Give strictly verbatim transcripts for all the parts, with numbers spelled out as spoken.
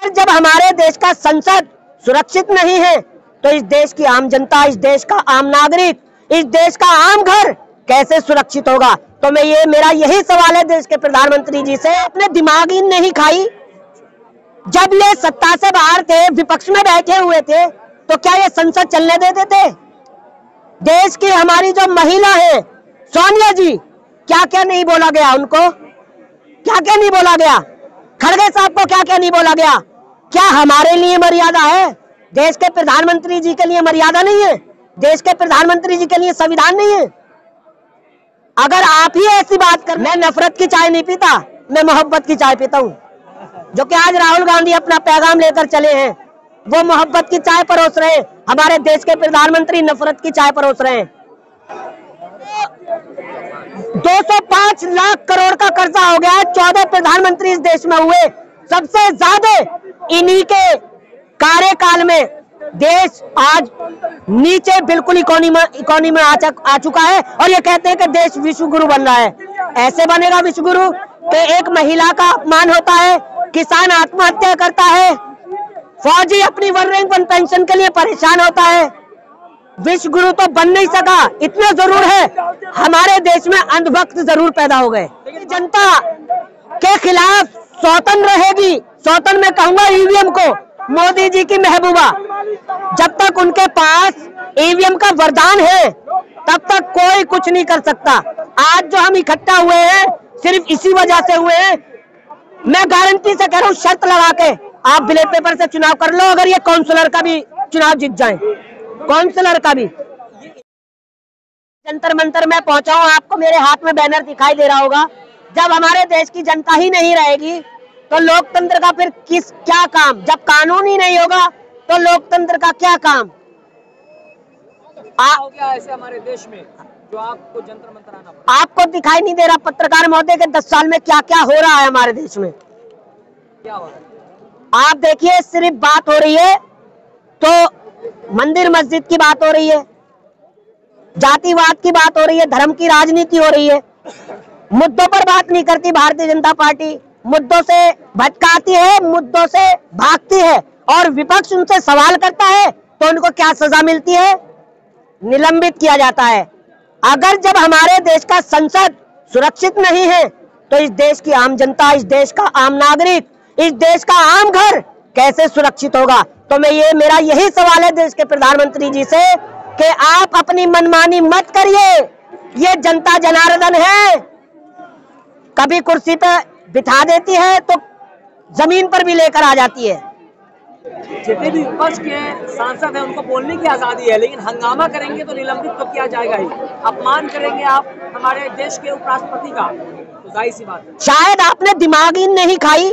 अगर जब हमारे देश का संसद सुरक्षित नहीं है तो इस देश की आम जनता, इस देश का आम नागरिक, इस देश का आम घर कैसे सुरक्षित होगा? तो मैं ये मेरा यही सवाल है देश के प्रधानमंत्री जी से। अपने दिमाग ही नहीं खाई? जब ये सत्ता से बाहर थे, विपक्ष में बैठे हुए थे, तो क्या ये संसद चलने देते थे? देश की हमारी जो महिला है सोनिया जी, क्या क्या नहीं बोला गया उनको? क्या क्या नहीं बोला गया? खड़गे साहब को क्या क्या नहीं बोला गया? क्या हमारे लिए मर्यादा है? देश के प्रधानमंत्री जी के लिए मर्यादा नहीं है? देश के प्रधानमंत्री जी के लिए संविधान नहीं है? अगर आप ही ऐसी बात कर, मैं नफरत की चाय नहीं पीता, मैं मोहब्बत की चाय पीता हूँ। जो कि आज राहुल गांधी अपना पैगाम लेकर चले हैं, वो मोहब्बत की चाय परोस रहे हैं। हमारे देश के प्रधानमंत्री नफरत की चाय परोस रहे हैं। दो सौ पाँच लाख करोड़ का कर्जा हो गया है। चौदह प्रधानमंत्री इस देश में हुए, सबसे ज्यादा इन्हीं के कार्यकाल में देश आज नीचे बिल्कुल इकोनॉमी में इकोनॉमी में आ चुका है। और ये कहते हैं कि देश विश्व गुरु बन रहा है। ऐसे बनेगा विश्व गुरु कि एक महिला का अपमान होता है, किसान आत्महत्या करता है, फौजी अपनी वन रैंक वन पेंशन के लिए परेशान होता है। विश्व गुरु तो बन नहीं सका। इतना जरूर है, हमारे देश में अंधभक्त जरूर पैदा हो गए। जनता के खिलाफ स्वतंत्र रहेगी। स्वतंत्र मैं कहूंगा ईवीएम को, मोदी जी की महबूबा। जब तक उनके पास ईवीएम का वरदान है तब तक कोई कुछ नहीं कर सकता। आज जो हम इकट्ठा हुए हैं सिर्फ इसी वजह से हुए हैं। मैं गारंटी से कह रहा हूँ, शर्त लगा के आप ब्लैक पेपर से चुनाव कर लो, अगर ये काउंसलर का भी चुनाव जीत जाए, काउंसलर का भी। जंतर मंतर में पहुंचा हूं, आपको मेरे हाथ में बैनर दिखाई दे रहा होगा। जब हमारे देश की जनता ही नहीं रहेगी तो लोकतंत्र का फिर किस क्या काम? जब कानून ही नहीं होगा तो लोकतंत्र का क्या काम? आ, हो गया ऐसे हमारे देश में जो आपको जंतर मंतर आना पड़ा। आपको दिखाई नहीं दे रहा पत्रकार महोदय के दस साल में क्या क्या हो रहा है हमारे देश में? क्या हो रहा है? आप देखिए, सिर्फ बात हो रही है तो मंदिर मस्जिद की बात हो रही है, जातिवाद की बात हो रही है, धर्म की राजनीति हो रही है। मुद्दों पर बात नहीं करती भारतीय जनता पार्टी। मुद्दों से भटकाती है, मुद्दों से भागती है, और विपक्ष उनसे सवाल करता है तो उनको क्या सजा मिलती है? निलंबित किया जाता है। अगर जब हमारे देश का संसद सुरक्षित नहीं है तो इस देश की आम जनता, इस देश का आम नागरिक, इस देश का आम घर कैसे सुरक्षित होगा? तो मैं ये मेरा यही सवाल है देश के प्रधानमंत्री जी से कि आप अपनी मनमानी मत करिए। ये जनता जनार्दन है, कभी कुर्सी पे बिठा देती है तो जमीन पर भी लेकर आ जाती है। जितने भी विपक्ष के सांसद हैं उनको बोलने की आजादी है, लेकिन हंगामा करेंगे तो निलंबित तो किया जाएगा ही। अपमान करेंगे आप हमारे देश के उपराष्ट्रपति का, तो जाहिर सी बात है। शायद आपने दिमाग ही नहीं खाई?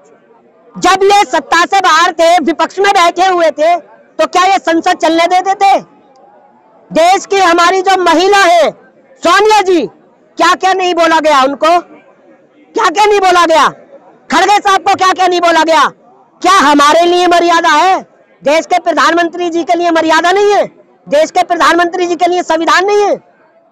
जब ये सत्ता से बाहर थे, विपक्ष में बैठे हुए थे, तो क्या ये संसद चलने देते थे? देश की हमारी जो महिला है सोनिया जी, क्या क्या नहीं बोला गया उनको? क्या क्या नहीं बोला गया? खड़गे साहब को क्या क्या नहीं बोला गया? क्या हमारे लिए मर्यादा है? देश के प्रधानमंत्री जी के लिए मर्यादा नहीं है? देश के प्रधानमंत्री जी के लिए संविधान नहीं है?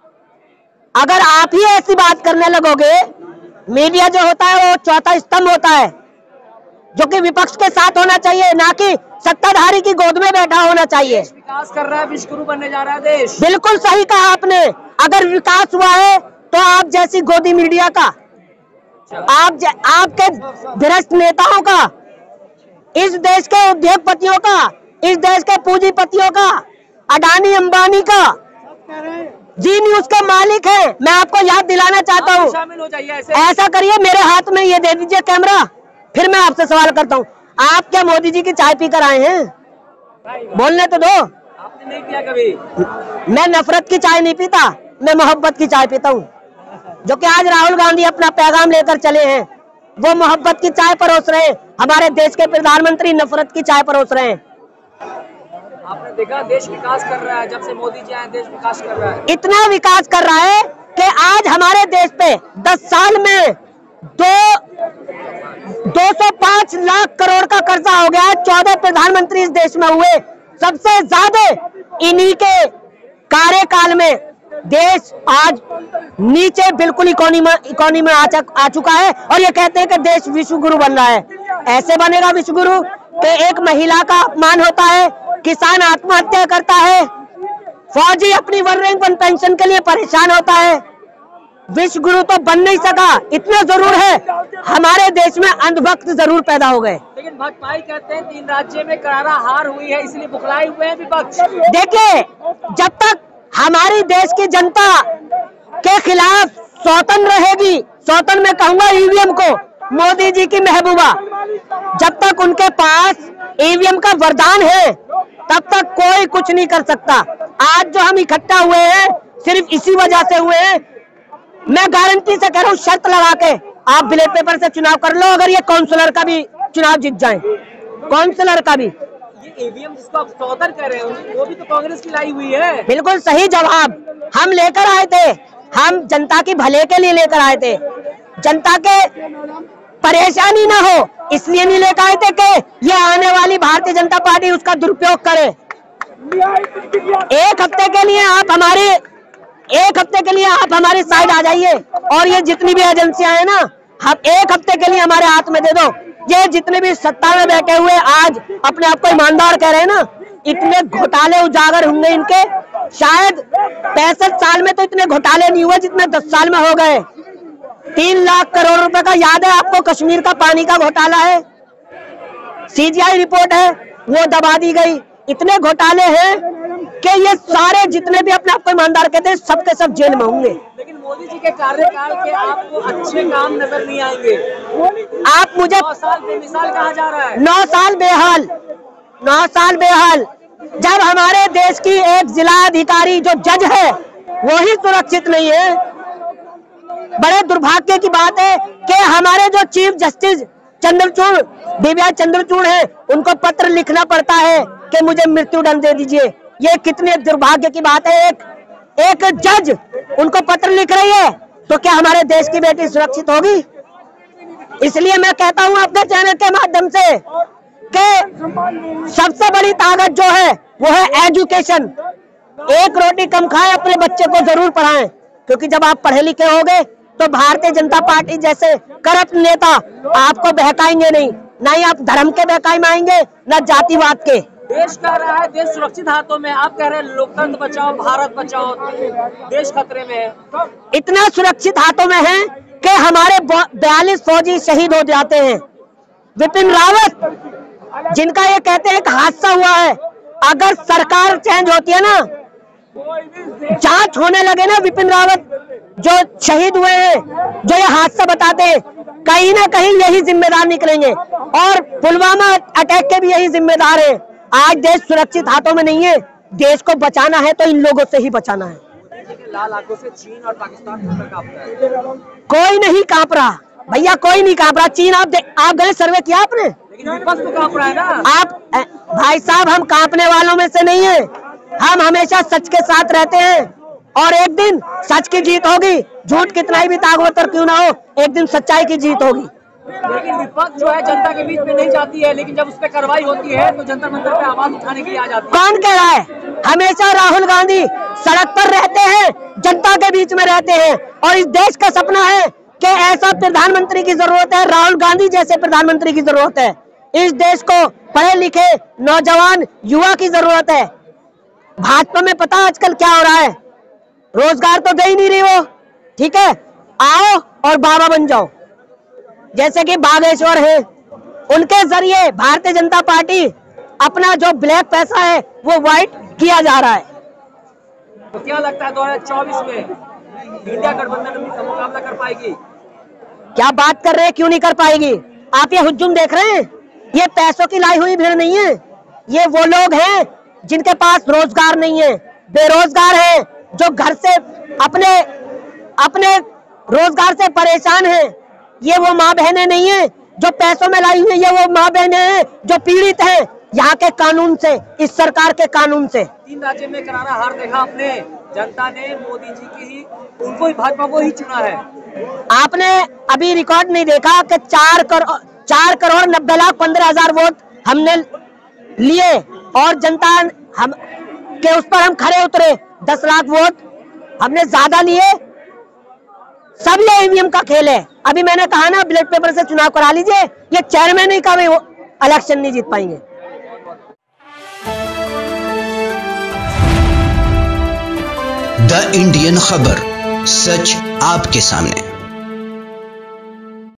अगर आप ही ऐसी बात करने लगोगे, मीडिया जो होता है वो चौथा स्तंभ होता है, जो कि विपक्ष के साथ होना चाहिए, ना कि सत्ताधारी की गोद में बैठा होना चाहिए। विकास कर रहा है, विश्व गुरु बनने जा रहा है देश। बिल्कुल सही कहा आपने। अगर विकास हुआ है तो आप जैसी गोदी मीडिया का, आप आपके भ्रष्ट नेताओं का, इस देश के उद्योगपतियों का, इस देश के पूंजीपतियों का, अडानी अंबानी का, जी न्यूज के मालिक है। मैं आपको याद दिलाना चाहता हूँ, शामिल हो जाइए। ऐसे ऐसा करिए, मेरे हाथ में ये दे दीजिए कैमरा, फिर मैं आपसे सवाल करता हूँ। आप क्या मोदी जी की चाय पीकर आए हैं? बोलने तो दो। आपने नहीं किया कभी? मैं नफरत की चाय नहीं पीता, मैं मोहब्बत की चाय पीता हूँ। जो कि आज राहुल गांधी अपना पैगाम लेकर चले हैं, वो मोहब्बत की चाय परोस रहे हैं। हमारे देश के प्रधानमंत्री नफरत की चाय परोस रहे हैं। आपने देखा देश विकास कर रहा है, जब से मोदी जी आए देश विकास कर रहा है। इतना विकास कर रहा है कि आज हमारे देश पे दस साल में दो दो सौ पाँच लाख करोड़ का कर्जा हो गया है। चौदह प्रधानमंत्री इस देश में हुए, सबसे ज्यादा इन्हीं के कार्यकाल में देश आज नीचे बिल्कुल इकोनॉमी इकोनॉमी में आ चुका है। और ये कहते हैं कि देश विश्व गुरु बन रहा है। ऐसे बनेगा विश्व गुरु कि एक महिला का अपमान होता है, किसान आत्महत्या करता है, फौजी अपनी वन रैंक वन पेंशन के लिए परेशान होता है। विश्व गुरु तो बन नहीं सका। इतना जरूर है हमारे देश में अंधभक्त जरूर पैदा हो गए। लेकिन भाजपा कहते हैं तीन राज्य में करारा हार हुई है, इसलिए बुखलाए हुए हैं विपक्ष। देखिए, जब तक हमारी देश की जनता के खिलाफ स्वतंत्र रहेगी, स्वतंत्र में कहूंगा ईवीएम को, मोदी जी की महबूबा, जब तक उनके पास ईवीएम का वरदान है तब तक कोई कुछ नहीं कर सकता। आज जो हम इकट्ठा हुए हैं सिर्फ इसी वजह से हुए हैं। मैं गारंटी से कह रहा हूँ, शर्त लगा के आप ब्लैक पेपर से चुनाव कर लो, अगर ये काउंसलर का भी चुनाव जीत जाए, काउंसलर का भी। ये ईवीएम जिसको आप सौदर कह रहे हो वो भी तो कांग्रेस की लाई हुई है। बिल्कुल सही जवाब हम लेकर आए थे, हम जनता की भले के लिए लेकर आए थे, जनता के परेशानी ना हो इसलिए नहीं लेकर आए थे कि ये आने वाली भारतीय जनता पार्टी उसका दुरुपयोग करे। एक हफ्ते के लिए आप हमारे एक हफ्ते के लिए आप हमारी साइड आ जाइए और ये जितनी भी एजेंसियां हैं ना, हम एक हफ्ते के लिए हमारे हाथ में दे दो। ये जितने भी सत्ता में बैठे हुए आज अपने आप को ईमानदार कह रहे हैं ना, इतने घोटाले उजागर होंगे इनके, शायद पैंसठ साल में तो इतने घोटाले नहीं हुए जितने दस साल में हो गए। तीन लाख करोड़ रुपए का याद है आपको कश्मीर का पानी का घोटाला है, सीजीआई रिपोर्ट है वो दबा दी गई। इतने घोटाले हैं कि ये सारे जितने भी अपने आप को ईमानदार कहते हैं सबके सब जेल में होंगे। लेकिन मोदी जी के कार्यकाल के आपको अच्छे काम नजर नहीं आएंगे। आप मुझे नौ साल बेमिसाल कहा जा रहा है। नौ साल बेहाल नौ साल बेहाल जब हमारे देश की एक जिला अधिकारी जो जज है वो ही सुरक्षित नहीं है। बड़े दुर्भाग्य की बात है कि हमारे जो चीफ जस्टिस चंद्रचूड़ दिव्या चंद्रचूड़ है उनको पत्र लिखना पड़ता है कि मुझे मृत्यु दंड दे दीजिए। ये कितने दुर्भाग्य की बात है, एक एक जज उनको पत्र लिख रही है, तो क्या हमारे देश की बेटी सुरक्षित होगी? इसलिए मैं कहता हूं अपने चैनल के माध्यम से कि सबसे बड़ी ताकत जो है वो है एजुकेशन। एक रोटी कम खाएं, अपने बच्चे को जरूर पढ़ाएं, क्योंकि जब आप पढ़े लिखे होंगे तो भारतीय जनता पार्टी जैसे करप्ट नेता आपको बहकाएंगे नहीं, ना ही आप धर्म के बहकाई में आएंगे ना जातिवाद के। देश कह रहा है देश सुरक्षित हाथों में, आप कह रहे हैं लोकतंत्र बचाओ भारत बचाओ, देश खतरे में है। इतना सुरक्षित हाथों में है कि हमारे बयालीस फौजी शहीद हो जाते हैं। विपिन रावत जिनका ये कहते हैं एक हादसा हुआ है, अगर सरकार चेंज होती है ना, जांच होने लगे ना, विपिन रावत जो शहीद हुए हैं, जो ये हादसा बताते हैं, कहीं ना कहीं यही जिम्मेदार निकलेंगे और पुलवामा अटैक के भी यही जिम्मेदार है। आज देश सुरक्षित हाथों में नहीं है, देश को बचाना है तो इन लोगों से ही बचाना है। लाल आंखों से चीन और पाकिस्तान कांपता है। कोई नहीं कांप रहा भैया, कोई नहीं कांप रहा। चीन आप आप गए सर्वे किया आपने? लेकिन विपक्ष तो कांप रहा है ना। आप भाई साहब, हम कांपने वालों में से नहीं है, हम हमेशा सच के साथ रहते हैं और एक दिन सच की जीत होगी। झूठ कितना ही भी ताकतवर क्यों ना हो, एक दिन सच्चाई की जीत होगी। लेकिन विपक्ष जो है जनता के बीच में नहीं जाती है, लेकिन जब उस पर कार्रवाई होती है तो जंतर मंतर पे आवाज उठाने के लिए आ जाती है। कौन कह रहा है? हमेशा राहुल गांधी सड़क पर रहते हैं, जनता के बीच में रहते हैं और इस देश का सपना है कि ऐसा प्रधानमंत्री की जरूरत है, राहुल गांधी जैसे प्रधानमंत्री की जरूरत है। इस देश को पढ़े लिखे नौजवान युवा की जरूरत है। भाजपा में पता आजकल क्या हो रहा है, रोजगार तो दे ही नहीं रही वो। ठीक है, आओ और बाबा बन जाओ, जैसे कि बागेश्वर है, उनके जरिए भारतीय जनता पार्टी अपना जो ब्लैक पैसा है वो व्हाइट किया जा रहा है। तो क्या लगता है दो हजार चौबीस में इंडिया गठबंधन का मुकाबला कर पाएगी? क्या बात कर रहे हैं, क्यों नहीं कर पाएगी? आप ये हुजूम देख रहे हैं, ये पैसों की लाई हुई भीड़ नहीं है, ये वो लोग हैं जिनके पास रोजगार नहीं है, बेरोजगार है, जो घर से अपने अपने रोजगार से परेशान हैं। ये वो माँ बहनें नहीं है जो पैसों में लाई हुई है, ये वो माँ बहनें हैं जो पीड़ित हैं यहाँ के कानून से, इस सरकार के कानून से। तीन राज्य में करारा हार देखा आपने, जनता ने मोदी जी की ही, उनको ही, भाजपा को ही चुना है। आपने अभी रिकॉर्ड नहीं देखा कि चार करोड़ चार करोड़ नब्बे लाख पंद्रह हजार वोट हमने लिए और जनता हम के उस पर हम खड़े उतरे, दस लाख वोट हमने ज्यादा लिए। सब ये ईवीएम का खेल है। अभी मैंने कहा ना, ब्लैक पेपर से चुनाव करा लीजिए, ये चेयरमैन ही का भी इलेक्शन नहीं जीत पाएंगे। द इंडियन खबर, सच आपके सामने।